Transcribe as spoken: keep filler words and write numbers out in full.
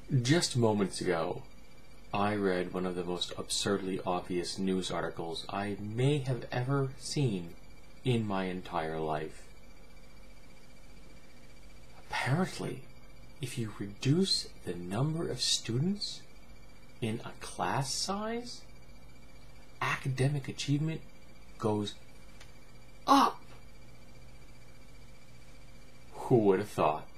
Just moments ago, I read one of the most absurdly obvious news articles I may have ever seen in my entire life. Apparently, if you reduce the number of students in a class size, academic achievement goes up. Who would have thought?